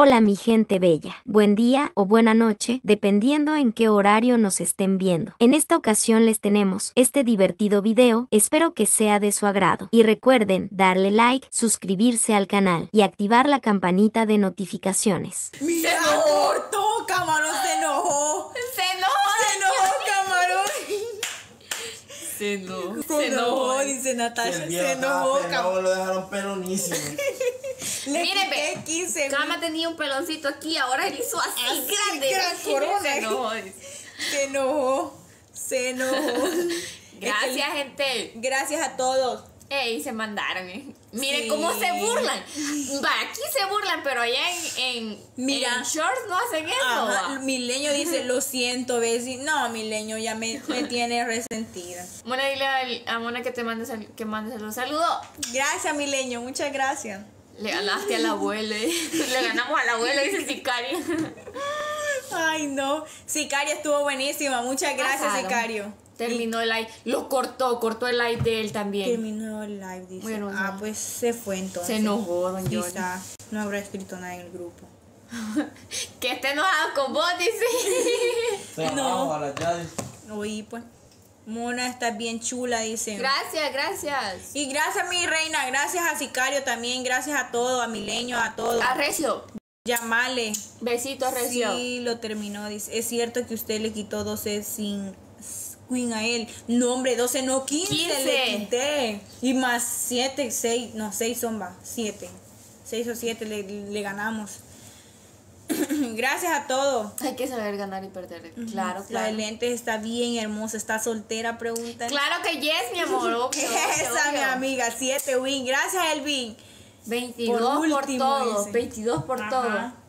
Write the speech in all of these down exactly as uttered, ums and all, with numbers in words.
Hola mi gente bella, buen día o buena noche, dependiendo en qué horario nos estén viendo. En esta ocasión les tenemos este divertido video, espero que sea de su agrado. Y recuerden darle like, suscribirse al canal y activar la campanita de notificaciones. ¡Mira, cortó! ¡Camarón se enojó! ¡Se enojó! ¡Se enojó, Camarón! Se enojó. Se enojó, dice Natasha. Se enojó, Camarón. Lo dejaron pelonísimo. Le Miren, quité ve, quince Cama tenía un peloncito aquí, ahora él hizo así, Así, grande. gran corona. Se enojó. dice. Se enojó. Se enojó. Gracias, Es que- gente. Gracias a todos. Ey, se mandaron, eh. Miren Sí. cómo se burlan. Va, aquí se burlan, pero allá en, en, Mira. en shorts no hacen eso. Ajá, va. Milenio dice, lo siento, Bessie. No, Milenio ya me, me tiene resentida. Mona, dile al- a Mona que te mande sal- que mande los saludos. Gracias, Milenio, muchas gracias. Le ganaste al abuelo, eh. Le ganamos al abuelo, dice Sicario. Ay, no. Sicario estuvo buenísima. Muchas gracias, Pasaron. Sicario. Terminó el live. Lo cortó, cortó el live de él también. Terminó el live, dice. Bueno, ah, no. pues se fue entonces. Se enojó, don Johnny. Quizá no habrá escrito nada en el grupo. Que esté enojado con vos, dice. Se No. bajó a las llaves. Oí, pues. Mona, estás bien chula, dice. Gracias, gracias. Y gracias, mi reina. Gracias a Sicario también. Gracias a todo, a Milenio, a todo. A Recio. Llamale. Besitos, Recio. Sí, lo terminó. Dice, es cierto que usted le quitó doce sin Queen a él. No, hombre, doce no, quince, quince. le quité. Y más siete, seis, no, seis son va, siete. seis o siete le, le ganamos. Gracias a todos. Hay que saber ganar y perder. Claro, La de claro. lentes está bien hermosa, está soltera, preguntan. Claro que yes, mi amor. obvio, Esa, obvio, mi obvio. amiga, siete win. Gracias, Elvin. veintidós Por por, último, todo. dice. veintidós por Ajá. todo.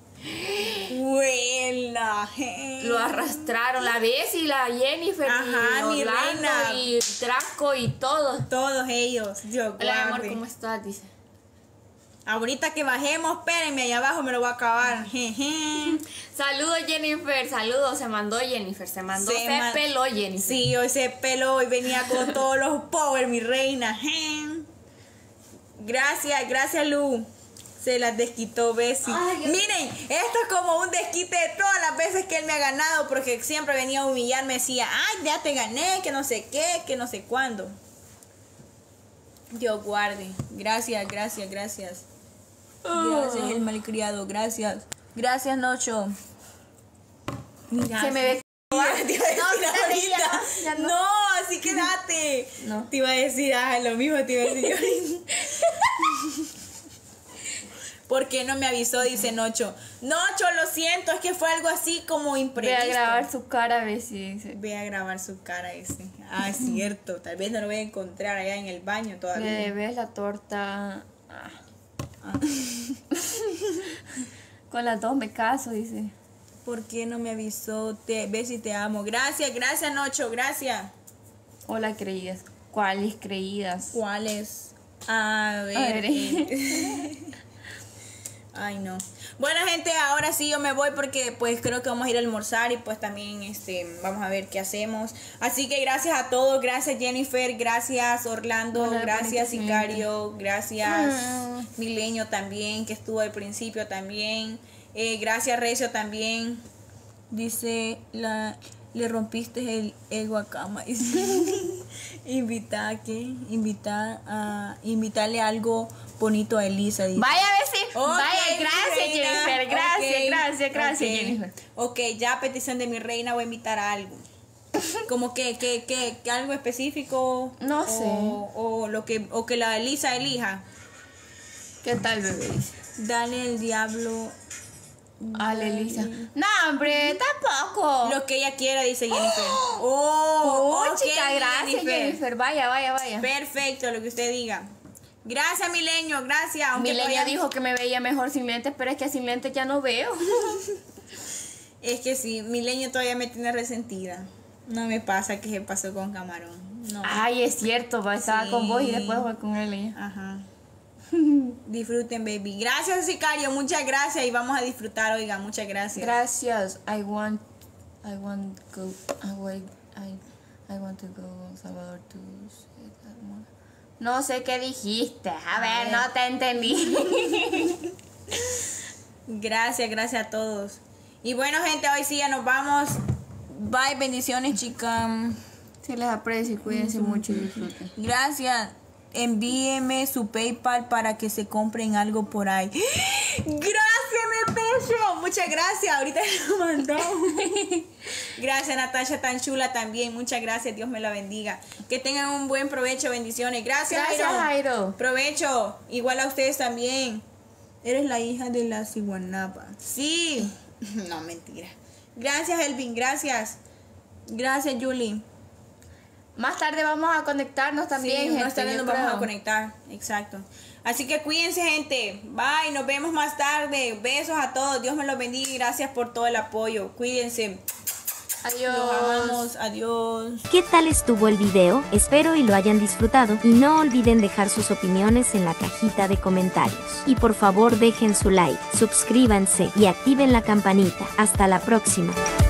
Buena. Lo arrastraron. La Bessie, la Jennifer, Ajá, y mi Orlando, reina. y Draco y todos. Todos ellos. Yo, Hola, mi amor, guarde. ¿cómo estás? Dice. Ahorita que bajemos, espérenme, allá abajo me lo voy a acabar. Jeje. Saludos, Jennifer. Saludos. Se mandó Jennifer. Se mandó. Se Se, man- peló Jennifer. Sí, hoy se peló y venía con todos los power, mi reina. Je. Gracias, gracias, Lu. Se las desquitó Bessie. Ay, yo- Miren, esto es como un desquite de todas las veces que él me ha ganado, porque siempre venía a humillarme, decía, ay, ya te gané, que no sé qué, que no sé cuándo. Dios guarde. Gracias, gracias, gracias. Gracias, el malcriado, gracias. Gracias, Nocho. Mira, Se me ve. te iba a decir No, ahorita. ya, ya no. No, así quédate. No. Te iba a decir, ah, lo mismo te iba a decir ahorita. ¿Por qué no me avisó? Dice Nocho. Nocho, lo siento, es que fue algo así como Voy imprevisto. a grabar su cara a ver si dice. Ve a grabar su cara ese. Ah, es cierto. Tal vez no lo voy a encontrar allá en el baño Le todavía. debes la torta. Ah. Ah. Con las dos me caso, dice. ¿Por qué no me avisó? Te, ve si te amo. Gracias, gracias, Nocho, gracias. Hola, creídas. ¿Cuáles creídas? ¿Cuáles? A ver. A ver. eh. Ay, no. Bueno, gente, ahora sí yo me voy porque pues creo que vamos a ir a almorzar y pues también este vamos a ver qué hacemos. Así que gracias a todos, gracias Jennifer, gracias Orlando, Hola, gracias bonita Sicario, gracias Ah. Milenio también, que estuvo al principio también. Eh, gracias Recio también. Dice la le rompiste el ego a Cama. Invita a qué? Invita a invitarle algo bonito a Elisa. Dice. Vaya a ver si. Ok, Vaya, mi gracias, reina. Jennifer. Gracias, Ok, gracias, gracias, ok. Jennifer. Ok, ya a petición de mi reina voy a invitar a algo. Como que, que, que, que algo específico. No o, sé. O lo que, o que la Elisa elija. ¿Qué tal, bebé? Dice. Dale el diablo. Ale, Elisa. No, hombre, tampoco. Lo que ella quiera, dice Jennifer. Oh, Oh, ok, chica, gracias, Jennifer. Vaya, vaya, vaya. Perfecto, lo que usted diga. Gracias, Milenio, gracias. Aunque Milenio todavía- dijo que me veía mejor sin lentes, pero es que sin lentes ya no veo. Es que sí, Milenio todavía me tiene resentida. No me pasa que se pasó con Camarón. No. Ay, es cierto, va, estaba Sí. con vos y después fue con él. ella. Ajá. Disfruten, baby. Gracias, Sicario. Muchas gracias y vamos a disfrutar, oiga. Muchas gracias. Gracias. I want, I want go, I want, I, I want to go a Salvador to. No sé qué dijiste. A ver, no te entendí. Gracias, gracias a todos. Y bueno, gente, hoy sí ya nos vamos. Bye, bendiciones, chicas. Se les aprecio, cuídense mucho y disfruten. Gracias. Envíeme su PayPal para que se compren algo por ahí. Gracias, Natasha. Muchas gracias. Ahorita lo mandó. Gracias, Natasha, tan chula también. Muchas gracias. Dios me la bendiga. Que tengan un buen provecho. Bendiciones. Gracias, Gracias, Jairo. Jairo. Provecho. Igual a ustedes también. Eres la hija de la ciguanapa. Sí. No, mentira. Gracias, Elvin. Gracias. Gracias, Julie. Más tarde vamos a conectarnos también, Sí, gente, más tarde yo nos vamos creo. a conectar. Exacto. Así que cuídense, gente. Bye. Nos vemos más tarde. Besos a todos. Dios me los bendiga y gracias por todo el apoyo. Cuídense. Adiós. Los amamos. Adiós. ¿Qué tal estuvo el video? Espero y lo hayan disfrutado y no olviden dejar sus opiniones en la cajita de comentarios. Y por favor dejen su like, suscríbanse y activen la campanita. Hasta la próxima.